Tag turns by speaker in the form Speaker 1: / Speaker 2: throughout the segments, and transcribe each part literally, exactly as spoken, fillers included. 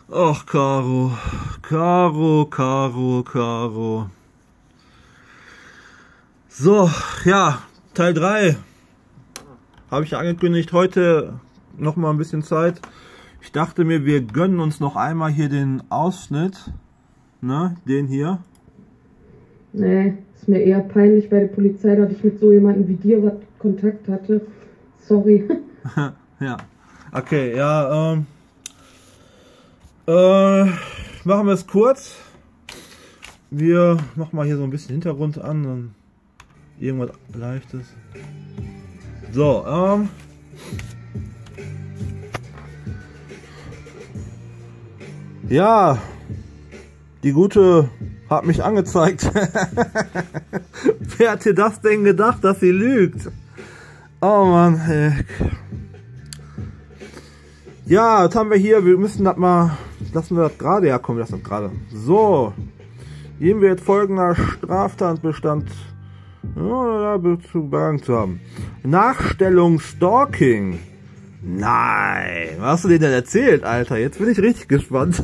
Speaker 1: Och, Caro, Caro, Caro, Caro. So, ja, Teil drei. Habe ich ja angekündigt, heute noch mal ein bisschen Zeit. Ich dachte mir, wir gönnen uns noch einmal hier den Ausschnitt, ne, den hier.
Speaker 2: Nee, ist mir eher peinlich bei der Polizei, dass ich mit so jemandem wie dir was Kontakt hatte. Sorry.
Speaker 1: Ja, okay, ja, ähm, äh, machen wir es kurz. Wir machen mal hier so ein bisschen Hintergrund an und irgendwas Leichtes. So, ähm, ja, die Gute hat mich angezeigt. Wer hat dir das denn gedacht, dass sie lügt? Oh Mann, ey. Ja, jetzt haben wir hier, wir müssen das mal, lassen wir das gerade, ja komm, wir lassen das gerade. So, gehen wir jetzt folgender Straftatbestand ja, zu begangen zu haben. Nachstellung Stalking. Nein, was hast du dir denn erzählt, Alter? Jetzt bin ich richtig gespannt.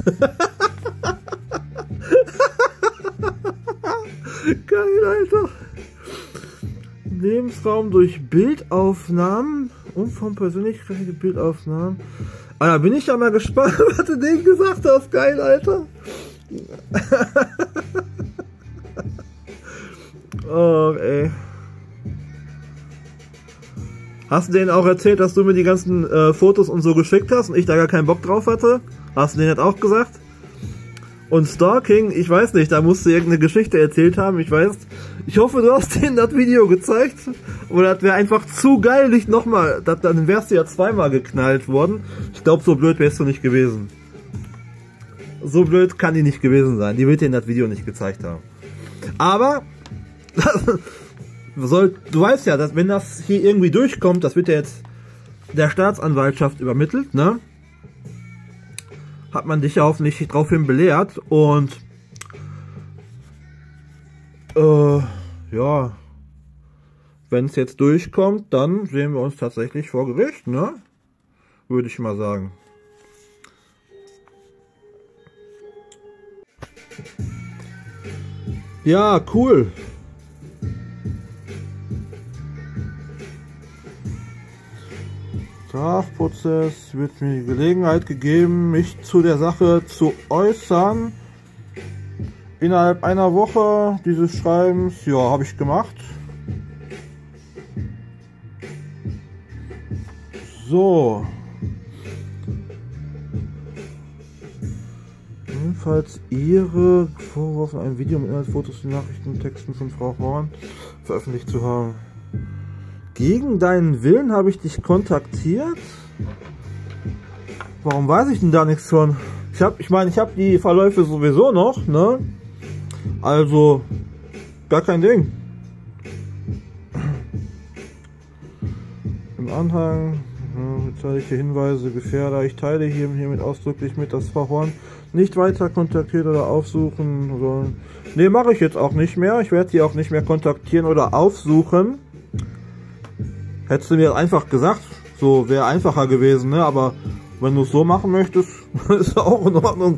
Speaker 1: Geil, Alter. Lebensraum durch Bildaufnahmen und von persönlichen Bildaufnahmen. Ah, da bin ich ja mal gespannt, was du denen gesagt hast. Geil, Alter. Oh, ey. Hast du denen auch erzählt, dass du mir die ganzen äh, Fotos und so geschickt hast und ich da gar keinen Bock drauf hatte? Hast du denen das auch gesagt? Und Stalking, ich weiß nicht, da musst du irgendeine Geschichte erzählt haben, ich weiß. Ich hoffe, du hast denen das Video gezeigt. Oder das wäre einfach zu geil, nicht nochmal. Dann wärst du ja zweimal geknallt worden. Ich glaube, so blöd wärst du nicht gewesen. So blöd kann die nicht gewesen sein. Die wird dir das Video nicht gezeigt haben. Aber, soll, du weißt ja, dass wenn das hier irgendwie durchkommt, das wird ja jetzt der Staatsanwaltschaft übermittelt, ne? Hat man dich ja hoffentlich daraufhin belehrt und äh, ja, wenn es jetzt durchkommt, dann sehen wir uns tatsächlich vor Gericht, ne? Würde ich mal sagen. Ja, cool. Strafprozess wird mir die Gelegenheit gegeben, mich zu der Sache zu äußern. Innerhalb einer Woche dieses Schreibens, ja, habe ich gemacht. So. Ebenfalls Ihre vorgeworfen, ein Video mit Inhaltsfotos, Nachrichten und Texten von Frau Horn veröffentlicht zu haben. Gegen deinen Willen habe ich dich kontaktiert. Warum weiß ich denn da nichts von? Ich habe, ich meine, ich habe die Verläufe sowieso noch, ne? Also gar kein Ding. Im Anhang ja, zahlreiche Hinweise, Gefährder. Ich teile hier, hiermit ausdrücklich mit, dass Frau Horn nicht weiter kontaktiert oder aufsuchen sollen. Ne, mache ich jetzt auch nicht mehr. Ich werde sie auch nicht mehr kontaktieren oder aufsuchen. Hättest du mir einfach gesagt, so wäre einfacher gewesen, ne? Aber wenn du es so machen möchtest, ist auch in Ordnung.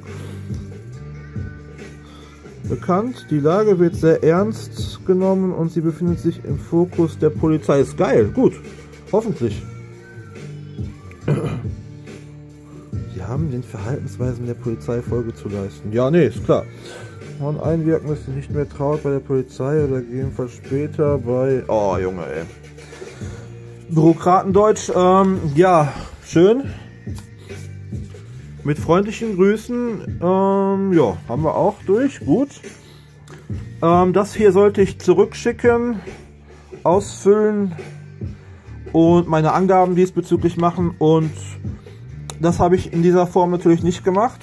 Speaker 1: Bekannt, die Lage wird sehr ernst genommen und sie befindet sich im Fokus der Polizei. Ist geil, gut, hoffentlich. Wir haben den Verhaltensweisen der Polizei Folge zu leisten. Ja, nee, ist klar. Und einwirken, dass sie nicht mehr traut bei der Polizei oder gegebenenfalls später bei... Oh, Junge, ey. Bürokratendeutsch, ähm, ja, schön. Mit freundlichen Grüßen, ähm, ja, haben wir auch durch, gut. Ähm, das hier sollte ich zurückschicken, ausfüllen und meine Angaben diesbezüglich machen und das habe ich in dieser Form natürlich nicht gemacht.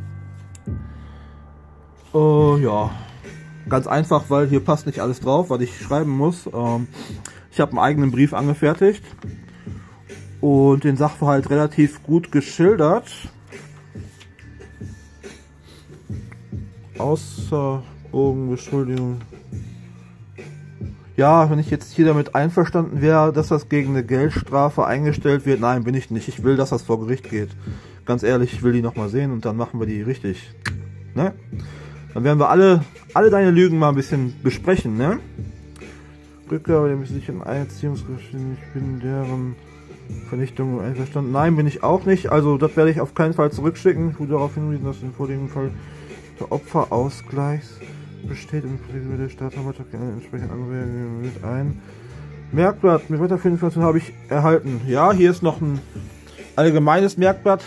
Speaker 1: Äh, ja, ganz einfach, weil hier passt nicht alles drauf, was ich schreiben muss. Ähm, Ich habe einen eigenen Brief angefertigt und den Sachverhalt relativ gut geschildert. Außerbogenbeschuldigung. Ja, wenn ich jetzt hier damit einverstanden wäre, dass das gegen eine Geldstrafe eingestellt wird, nein, bin ich nicht. Ich will, dass das vor Gericht geht. Ganz ehrlich, ich will die nochmal sehen und dann machen wir die richtig. Ne? Dann werden wir alle, alle deine Lügen mal ein bisschen besprechen, ne? Rückgabe der sicheren Einziehungsrichtlinie, ich bin deren Vernichtung einverstanden. Nein, bin ich auch nicht. Also das werde ich auf keinen Fall zurückschicken. Ich wurde darauf hingewiesen, dass im vorliegenden Fall der Opferausgleichs besteht und der Staatsanwalt entsprechend anregen mit ein. Merkblatt mit weiterführenden Informationen habe ich erhalten. Ja, hier ist noch ein allgemeines Merkblatt.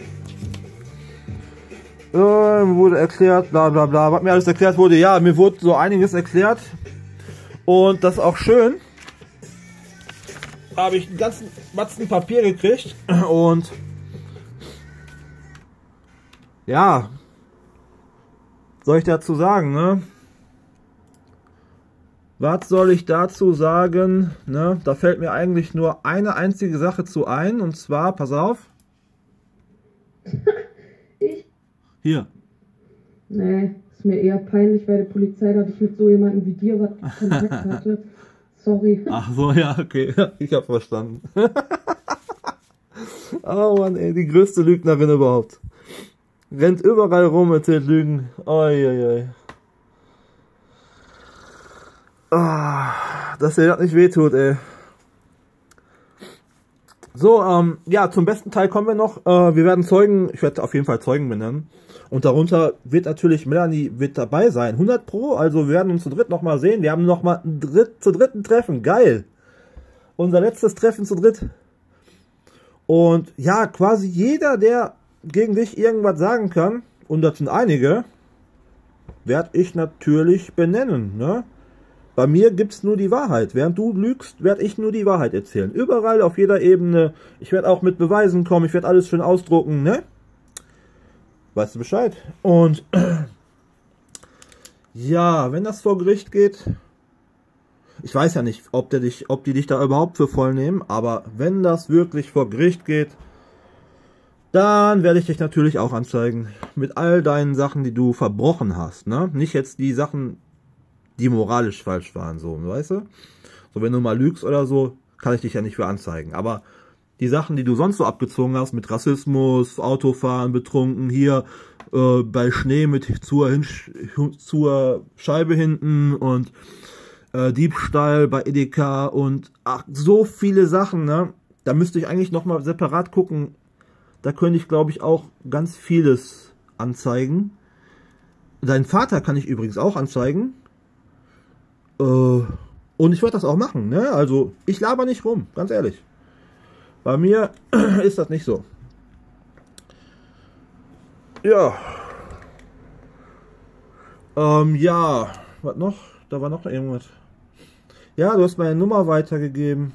Speaker 1: Äh, wurde erklärt, bla bla bla. Was mir alles erklärt wurde, ja, mir wurde so einiges erklärt. Und das ist auch schön. Habe ich einen ganzen Batzen Papier gekriegt. Und ja, soll ich dazu sagen, ne? Was soll ich dazu sagen? Ne? Da fällt mir eigentlich nur eine einzige Sache zu ein. Und zwar, pass auf.
Speaker 2: Ich?
Speaker 1: Hier.
Speaker 2: Nee, ist mir eher peinlich, weil die Polizei, dass ich mit so jemandem wie dir was Kontakt hatte. Sorry.
Speaker 1: Ach so, ja, okay. Ich hab verstanden. Oh Mann, ey, die größte Lügnerin überhaupt. Rennt überall rum, erzählt Lügen. Oi, oi, oi. Ah, dass dir das nicht wehtut, ey. So, ähm, ja, zum besten Teil kommen wir noch. Äh, wir werden Zeugen, ich werde auf jeden Fall Zeugen benennen. Und darunter wird natürlich Melanie wird dabei sein. hundert Pro, also wir werden uns zu dritt nochmal sehen. Wir haben nochmal ein dritt, zu dritten Treffen. Geil. Unser letztes Treffen zu dritt. Und ja, quasi jeder, der gegen dich irgendwas sagen kann, und das sind einige, werde ich natürlich benennen, ne? Bei mir gibt's nur die Wahrheit. Während du lügst, werde ich nur die Wahrheit erzählen. Überall, auf jeder Ebene. Ich werde auch mit Beweisen kommen. Ich werde alles schön ausdrucken, ne? Weißt du Bescheid? Und ja, wenn das vor Gericht geht, ich weiß ja nicht, ob der dich, ob die dich da überhaupt für voll nehmen, aber wenn das wirklich vor Gericht geht, dann werde ich dich natürlich auch anzeigen. Mit all deinen Sachen, die du verbrochen hast, ne? Nicht jetzt die Sachen, die moralisch falsch waren, so, weißt du? So, wenn du mal lügst oder so, kann ich dich ja nicht für anzeigen. Aber die Sachen, die du sonst so abgezogen hast, mit Rassismus, Autofahren, betrunken, hier äh, bei Schnee mit zur, Hinsch zur Scheibe hinten und äh, Diebstahl bei Edeka und ach, so viele Sachen, ne? Da müsste ich eigentlich nochmal separat gucken. Da könnte ich, glaube ich, auch ganz vieles anzeigen. Deinen Vater kann ich übrigens auch anzeigen. Und ich werde das auch machen, ne? Also, ich laber nicht rum, ganz ehrlich. Bei mir ist das nicht so. Ja. Ähm, ja. Was noch? Da war noch irgendwas. Ja, du hast meine Nummer weitergegeben.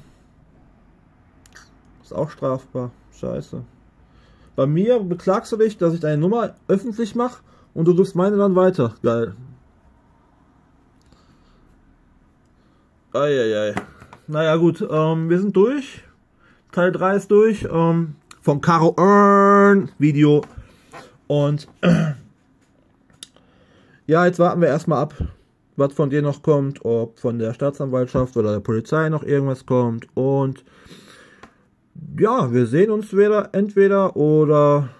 Speaker 1: Ist auch strafbar. Scheiße. Bei mir beklagst du dich, dass ich deine Nummer öffentlich mache und du gibst meine dann weiter. Geil. Eieiei. Naja gut, ähm, wir sind durch. Teil drei ist durch. Ähm, vom Caro Earn Video. Und äh, ja, jetzt warten wir erstmal ab, was von dir noch kommt. Ob von der Staatsanwaltschaft oder der Polizei noch irgendwas kommt. Und ja, wir sehen uns wieder entweder oder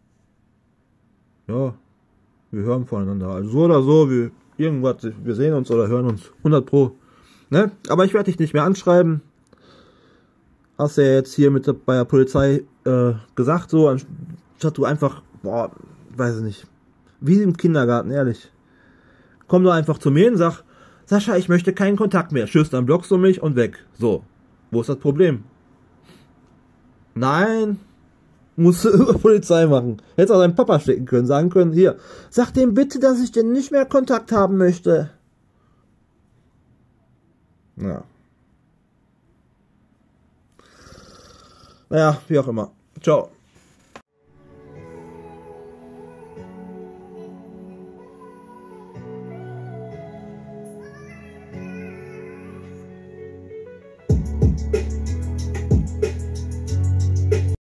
Speaker 1: ja, wir hören voneinander. Also so oder so, wir, irgendwas, wir sehen uns oder hören uns. hundert Pro. Ne? Aber ich werde dich nicht mehr anschreiben. Hast du ja jetzt hier mit der, bei der Polizei äh, gesagt, so, anstatt du einfach, boah, weiß ich nicht, wie im Kindergarten, ehrlich. Komm doch einfach zu mir und sag, Sascha, ich möchte keinen Kontakt mehr. Tschüss, dann blockst du mich und weg. So, wo ist das Problem? Nein, musst du über Polizei machen. Hättest auch deinen Papa schicken können, sagen können, hier, sag dem bitte, dass ich den nicht mehr Kontakt haben möchte. Ja. Naja, wie auch immer. Ciao.